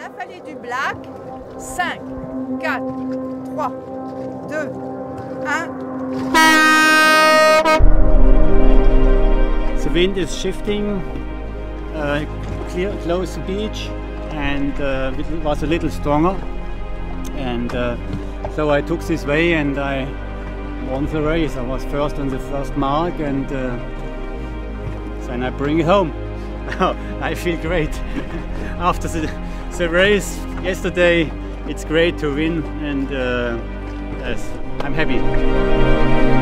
la vallée du Black. 5, 4, 3, 2, 1. The wind is shifting close to the beach, and it was a little stronger, and so I took this way and I won the race. I was first on the first mark, and then I bring it home. I feel great. After the race yesterday, it's great to win, and yes, I'm happy.